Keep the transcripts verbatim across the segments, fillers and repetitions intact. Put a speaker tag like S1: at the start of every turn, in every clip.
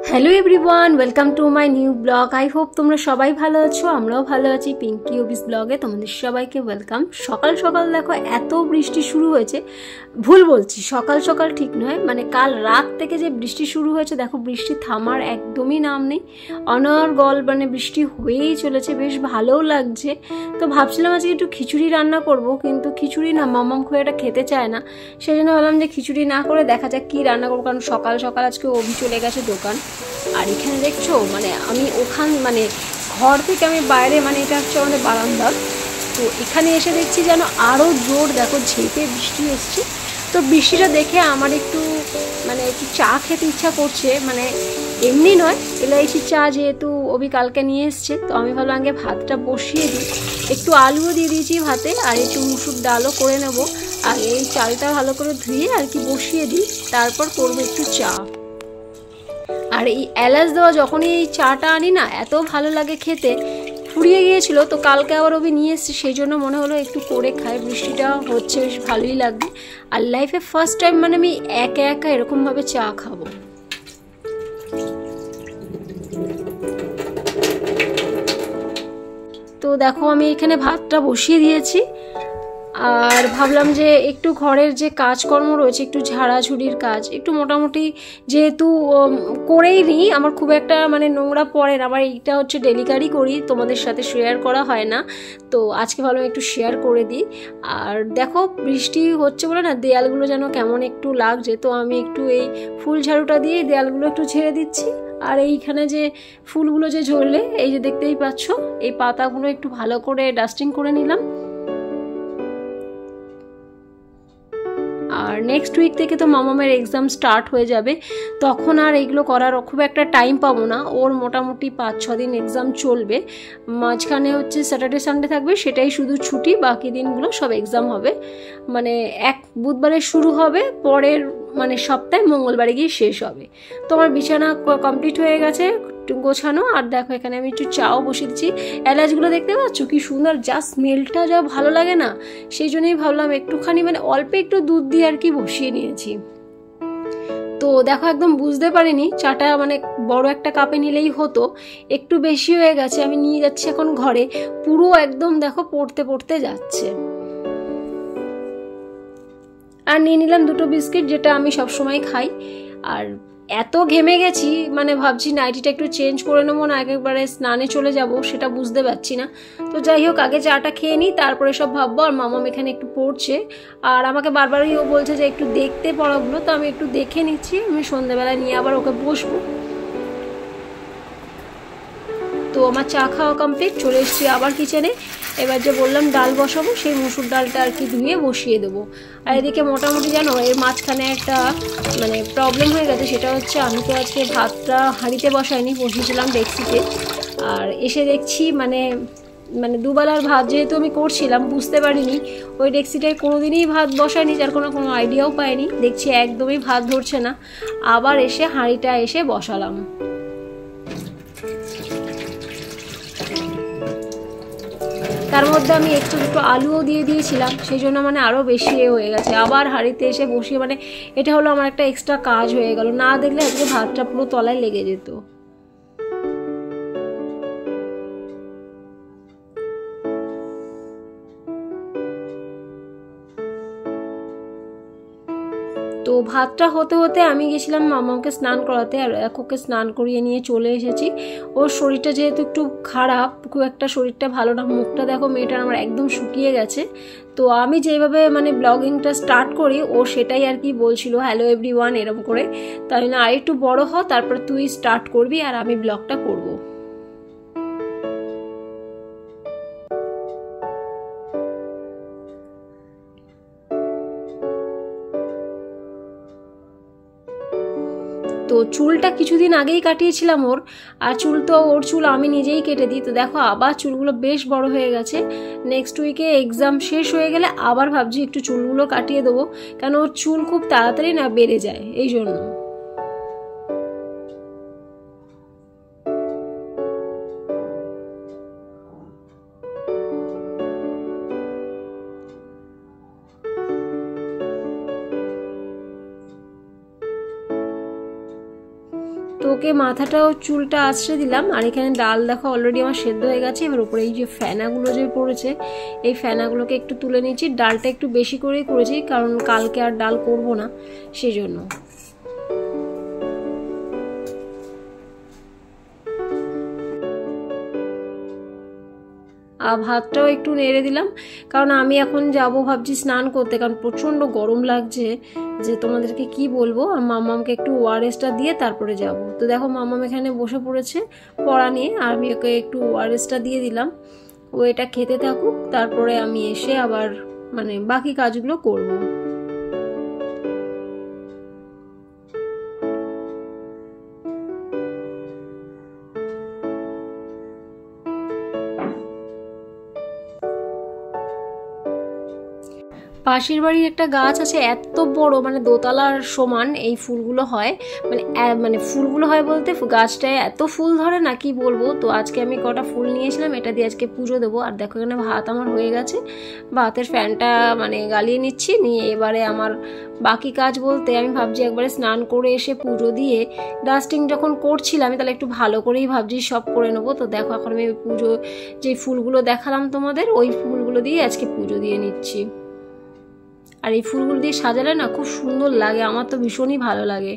S1: Hello everyone, welcome to my new blog. I hope তোমরা সবাই ভালো আছো, আমরাও ভালো আছি। পিঙ্কি অবিস ব্লগে তোমাদের সবাইকে ওয়েলকাম। সকাল সকাল দেখো এত বৃষ্টি শুরু হয়েছে, ভুল বলছি, সকাল সকাল ঠিক নয়, মানে কাল রাত থেকে যে বৃষ্টি শুরু হয়েছে, দেখো বৃষ্টি থামার একদমই নাম নেই, অনর্গল মানে বৃষ্টি হয়েই চলেছে, বেশ ভালোও লাগছে। তো ভাবছিলাম আজকে একটু খিচুড়ি রান্না করব, কিন্তু খিচুড়ি না মামাম খুব একটা খেতে চায় না, সেই জন্য ভাবলাম যে খিচুড়ি না করে দেখা যাক কী রান্না করবো, কারণ সকাল সকাল আজকে অভি চলে গেছে দোকান। আর এখানে দেখছো মানে আমি ওখান মানে ঘর থেকে আমি বাইরে, মানে এটা হচ্ছে আমাদের বারান্দা, তো এখানে এসে দেখছি যেন আরও জোর দেখো ঝেঁপে বৃষ্টি এসছে। তো বৃষ্টিটা দেখে আমার একটু মানে একটু চা খেতে ইচ্ছা করছে, মানে এমনি নয়, এলাইচি চা, যেহেতু অভি কালকে নিয়ে এসছে। তো আমি ভাবলাম আগে ভাতটা বসিয়ে দিই, একটু আলুও দিয়ে দিয়েছি ভাতে, আর একটু মুসুর ডালও করে নেবো। আর এই চালটা ভালো করে ধুয়ে আর কি বসিয়ে দিই, তারপর করবো একটু চা। আর এই এলাচ দেওয়া যখনই এই চাটা আনি না, এত ভালো লাগে খেতে, ফুরিয়ে গিয়েছিল, তো কালকে আবার অভি নিয়ে এসছে, সেই জন্য মনে হলো একটু করে খাই। বৃষ্টিটা হচ্ছে, বেশ ভালোই লাগবে। আর লাইফে ফার্স্ট টাইম মানে আমি একা একা এরকমভাবে চা খাবো। তো দেখো আমি এখানে ভাতটা বসিয়ে দিয়েছি, আর ভাবলাম যে একটু ঘরের যে কাজকর্ম রয়েছে, একটু ঝাড়াঝুড়ির কাজ একটু মোটামুটি যেহেতু করেই নিই, আমার খুব একটা মানে নোংরা পড়ে না, আমার এইটা হচ্ছে ডেলিকারি করি, তোমাদের সাথে শেয়ার করা হয় না, তো আজকে ভাবলাম একটু শেয়ার করে দিই। আর দেখো বৃষ্টি হচ্ছে বলে না দেয়ালগুলো যেন কেমন একটু লাগছে, তো আমি একটু এই ফুল ঝাড়ুটা দিয়ে দেয়ালগুলো একটু ঝেড়ে দিচ্ছি। আর এইখানে যে ফুলগুলো যে ঝরলে, এই যে দেখতেই পাচ্ছ, এই পাতাগুলো একটু ভালো করে ডাস্টিং করে নিলাম। আর নেক্সট উইক থেকে তো মামামের এক্সাম স্টার্ট হয়ে যাবে, তখন আর এগুলো করার খুব একটা টাইম পাবো না। ওর মোটামুটি পাঁচ ছ দিন এক্সাম চলবে, মাঝখানে হচ্ছে স্যাটারডে সানডে থাকবে, সেটাই শুধু ছুটি, বাকি দিনগুলো সব এক্সাম হবে। মানে এক বুধবারে শুরু হবে, পরের মানে সপ্তাহে মঙ্গলবারে গিয়ে শেষ হবে। তো আমার বিছানা কমপ্লিট হয়ে গেছে গোছানো। আর দেখো এখানে আমি একটু চাও বসিয়ে দিচ্ছি। এলাচগুলো দেখতে পাচ্ছ কি সুন্দর, যা স্মেলটা যা ভালো লাগে না, সেই জন্যই ভাবলাম একটুখানি মানে অল্প একটু দুধ দিয়ে আর কি বসিয়ে নিয়েছি। তো দেখো একদম বুঝতে পারিনি, চাটা মানে বড় একটা কাপে নিলেই হতো, একটু বেশি হয়ে গেছে। আমি নিয়ে যাচ্ছি এখন ঘরে, পুরো একদম দেখো পড়তে পড়তে যাচ্ছে। আর নিয়ে নিলাম দুটো বিস্কিট, যেটা আমি সবসময় খাই। আর এত ঘেমে গেছি, মানে ভাবছি নাইটিটা একটু চেঞ্জ করে নেবো না একেবারে স্নানে চলে যাব, সেটা বুঝতে পারছি না। তো যাই হোক, আগে চাটা খেয়ে নিই, তারপরে সব ভাববো। আর মামাম এখানে একটু পড়ছে, আর আমাকে বারবারই ও বলছে যে একটু দেখতে পড়াগুলো, তো আমি একটু দেখে নিচ্ছি, আমি সন্ধ্যেবেলা নিয়ে আবার ওকে বসবো। তো আমার চা খাওয়া কমপ্লিট, চলে এসেছি আবার কিচেনে। এবার যে বললাম ডাল বসাবো, সেই মুসুর ডালটা আর কি ধুয়ে বসিয়ে দেবো। আর এদিকে মোটামুটি জানো এর মাঝখানে একটা মানে প্রবলেম হয়ে গেছে, সেটা হচ্ছে আমি তো আজকে ভাতটা হাঁড়িতে বসাইনি, বসিয়েছিলাম ডেক্সিতে। আর এসে দেখছি মানে মানে দুবেলার ভাত যেহেতু আমি করছিলাম, বুঝতে পারিনি ওই ডেক্সিটায় কোনোদিনই ভাত বসায়নি, যার কোনো কোনো আইডিয়াও পাইনি। দেখছি একদমই ভাত ধরছে না, আবার এসে হাঁড়িটা এসে বসালাম। তার মধ্যে আমি একটু দুটো আলুও দিয়ে দিয়েছিলাম, সেই জন্য মানে আরও বেশি এ হয়ে গেছে। আবার হাঁড়িতে এসে বসিয়ে মানে এটা হলো আমার একটা এক্সট্রা কাজ হয়ে গেল, না দেখলে আজকে ভাতটা পুরো তলায় লেগে যেত। তো ভাতটা হতে হতে আমি গেছিলাম মামাকে স্নান করাতে, আর ওকে স্নান করিয়ে নিয়ে চলে এসেছি। ওর শরীরটা যেহেতু একটু খারাপ, খুব একটা শরীরটা ভালো না, মুখটা দেখো মেয়েটার আমার একদম শুকিয়ে গেছে। তো আমি যেভাবে মানে ব্লগিংটা স্টার্ট করি, ও সেটাই আর কি বলছিল, হ্যালো এভরিওয়ান এরকম করে। তাই না, আর একটু বড় হ, তারপর তুই স্টার্ট করবি আর আমি ব্লগটা করবো। তো চুলটা কিছুদিন আগেই কাটিয়েছিলাম ওর, আর চুল তো ওর চুল আমি নিজেই কেটে দিই। তো দেখো আবার চুলগুলো বেশ বড় হয়ে গেছে। নেক্সট উইকে এক্সাম শেষ হয়ে গেলে আবার ভাবছি একটু চুলগুলো কাটিয়ে দেবো, কেন ওর চুল খুব তাড়াতাড়ি না বেড়ে যায়, এই জন্য। তো ওকে মাথাটাও চুলটা আছড়ে দিলাম। আর এখানে ডাল দেখো অলরেডি আমার সেদ্ধ হয়ে গেছে। এবার উপরে এই যে ফেনাগুলো যে পড়েছে, এই ফেনাগুলোকে একটু তুলে নিচ্ছি। ডালটা একটু বেশি করেই করেছি, কারণ কালকে আর ডাল করব না, সেই জন্য। আর ভাতটাও একটু নেড়ে দিলাম, কারণ আমি এখন যাব ভাবছি স্নান করতে, কারণ প্রচণ্ড গরম লাগছে যে তোমাদেরকে কি বলবো। আর মাম্মামকে একটু ওআরএসটা দিয়ে তারপরে যাব। তো দেখো মাম্মাম এখানে বসে পড়েছে পড়া নিয়ে, আর আমি ওকে একটু ওআরএসটা দিয়ে দিলাম। ও এটা খেতে থাকুক, তারপরে আমি এসে আবার মানে বাকি কাজগুলো করব। পাশের বাড়ির একটা গাছ আছে, এত বড়, মানে দোতলার সমান এই ফুলগুলো হয়। মানে মানে ফুলগুলো হয় বলতে গাছটায় এত ফুল ধরে না, কি বলবো। তো আজকে আমি কটা ফুল নিয়েছিলাম, এটা দিয়ে আজকে পুজো দেবো। আর দেখো এখানে ভাত আমার হয়ে গেছে, ভাতের ফ্যানটা মানে গালিয়ে নিচ্ছি নিয়ে। এবারে আমার বাকি কাজ বলতে আমি ভাবছি একবারে স্নান করে এসে পুজো দিয়ে ডাস্টিং যখন করছিলাম আমি তাহলে একটু ভালো করেই ভাবছি সব করে নেবো। তো দেখো এখন আমি পুজো যে ফুলগুলো দেখালাম তোমাদের, ওই ফুলগুলো দিয়ে আজকে পুজো দিয়ে নিচ্ছি। আর এই ফুলগুলো দিয়ে সাজালে না খুব সুন্দর লাগে, আমার তো ভীষণই ভালো লাগে।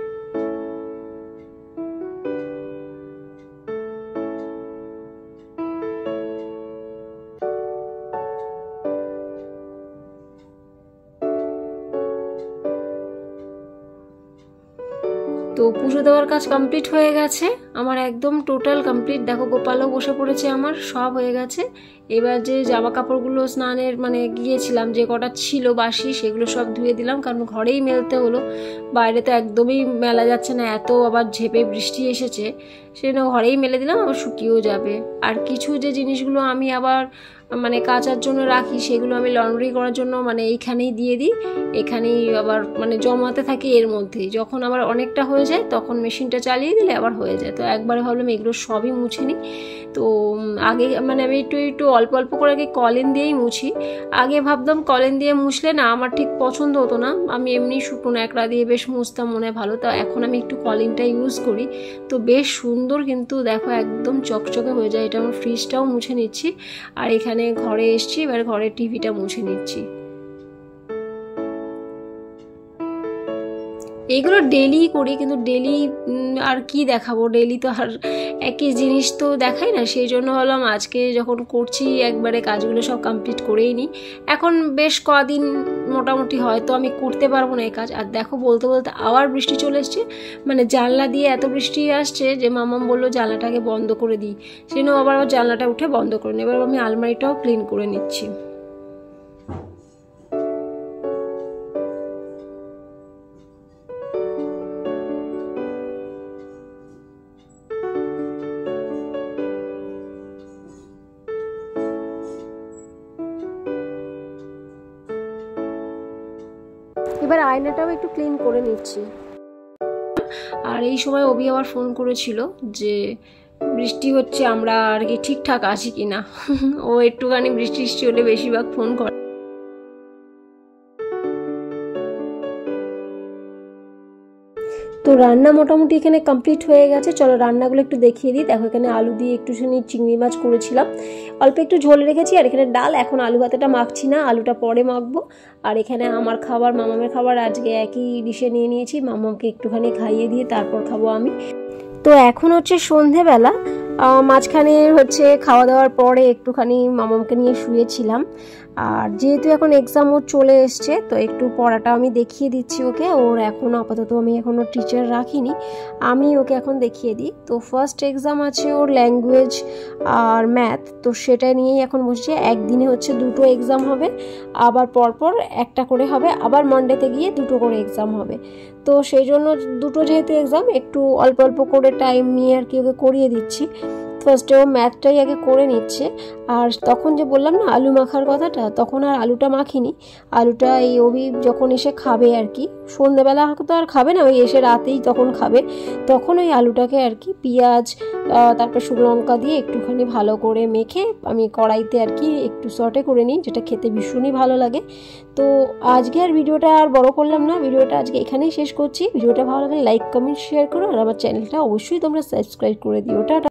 S1: তো পুজো দেওয়ার কাজ কমপ্লিট হয়ে গেছে আমার, একদম টোটাল কমপ্লিট। দেখো গোপালও বসে পড়েছে, আমার সব হয়ে গেছে। এবার যে জামা কাপড়গুলো স্নানের মানে গিয়েছিলাম যে কটা ছিল বাসি, সেগুলো সব ধুয়ে দিলাম, কারণ ঘরেই মেলতে হলো। বাইরে তো একদমই মেলা যাচ্ছে না, এত আবার ঝেপে বৃষ্টি এসেছে, সেজন্য ঘরেই মেলে দিলাম, আবার শুকিয়েও যাবে। আর কিছু যে জিনিসগুলো আমি আবার মানে কাচার জন্য রাখি, সেগুলো আমি লন্ড্রি করার জন্য মানে এইখানেই দিয়ে দিই, এখানেই আবার মানে জমাতে থাকি এর মধ্যেই। যখন আবার অনেকটা হয়ে যায় তখন মেশিনটা চালিয়ে দিলে আবার হয়ে যায়। তো একবারে ভাবলাম এগুলো সবই মুছে নিই। তো আগে মানে আমি একটু একটু অল্প অল্প করে আগে কলিন দিয়েই মুছি। আগে ভাবতাম কলিন দিয়ে মুছলে না আমার ঠিক পছন্দ হতো না, আমি এমনি শুকনো ন্যাকড়া দিয়ে বেশ মুছতাম, মনে ভালো। তো এখন আমি একটু কলিনটা ইউজ করি, তো বেশ সুন্দর কিন্তু দেখো একদম চকচকে হয়ে যায়। এটা আমার ফ্রিজটাও মুছে নিচ্ছি, আর এখানে ঘরে এসছি, এবার ঘরের টিভিটা মুছে নিচ্ছি। এইগুলো ডেলি করি, কিন্তু ডেলি আর কি দেখাবো, ডেলি তো আর একই জিনিস তো দেখাই না, সেই জন্য ভাবলাম আজকে যখন করছি একবারে কাজগুলো সব কমপ্লিট করেই নিই। এখন বেশ কদিন মোটামুটি হয়তো আমি করতে পারবো না এই কাজ। আর দেখো বলতে বলতে আবার বৃষ্টি চলে এসছে, মানে জানলা দিয়ে এত বৃষ্টি আসছে যে মামাম বললো জানলাটাকে বন্ধ করে দিই, সেই জন্য আবার জানলাটা উঠে বন্ধ করে নিই। এবার আমি আলমারিটাও ক্লিন করে নিচ্ছি। এবার আয়নাটাও একটু ক্লিন করে নিচ্ছি। আর এই সময় অবি আবার ফোন করেছিল যে বৃষ্টি হচ্ছে, আমরা আর কি ঠিকঠাক আছি কিনা। ও একটুখানি বৃষ্টি বৃষ্টি হলে বেশিরভাগ ফোন করে। তো রান্না মোটামুটি এখানে কমপ্লিট হয়ে গেছে, চলো রান্নাগুলো একটু দেখিয়ে দিই। দেখো এখানে আলু দিয়ে একটুখানি চিংড়ি মাছ করেছিলাম, অল্প একটু ঝোল রেখেছি। আর এখানে ডাল, এখন আলু ভাতেটা মাখছি না, আলুটা পরে মাখবো। আর এখানে আমার খাবার, মামামের খাবার আজকে একই ডিশে নিয়ে নিয়েছি, মামামকে একটুখানি খাইয়ে দিয়ে তারপর খাবো আমি। তো এখন হচ্ছে সন্ধেবেলা, মাঝখানে হচ্ছে খাওয়া দাওয়ার পরে একটুখানি মামামকে নিয়ে শুয়েছিলাম। আর যেহেতু এখন এক্সাম ওর চলে এসছে, তো একটু পড়াটা আমি দেখিয়ে দিচ্ছি ওকে। ওর এখন আপাতত আমি এখনও টিচার রাখিনি, আমি ওকে এখন দেখিয়ে দিই। তো ফার্স্ট এক্সাম আছে ওর ল্যাঙ্গুয়েজ আর ম্যাথ, তো সেটা নিয়েই এখন বসছে। একদিনে হচ্ছে দুটো এক্সাম হবে, আবার পরপর একটা করে হবে, আবার মানডেতে গিয়ে দুটো করে এক্সাম হবে। তো সেই জন্য দুটো যেহেতু এক্সাম, একটু অল্প অল্প করে টাইম নিয়ে আর কি ওকে করিয়ে দিচ্ছি। ফার্স্টেও ম্যাথটাই আগে করে নিচ্ছে। আর তখন যে বললাম না আলু মাখার কথাটা, তখন আর আলুটা মাখিনি। আলুটা এই অভি যখন এসে খাবে আর কি, সন্ধ্যেবেলা তো আর খাবে না, ওই এসে রাতেই তখন খাবে, তখন ওই আলুটাকে আর কি পেঁয়াজ তারপর শুকনো লঙ্কা দিয়ে একটুখানি ভালো করে মেখে আমি কড়াইতে আর কি একটু সটে করে নিই, যেটা খেতে ভীষণই ভালো লাগে। তো আজকে আর ভিডিওটা আর বড় করলাম না, ভিডিওটা আজকে এখানেই শেষ করছি। ভিডিওটা ভালো লাগলে লাইক কমেন্ট শেয়ার করো, আর আমার চ্যানেলটা অবশ্যই তোমরা সাবস্ক্রাইব করে দিও। টাটা।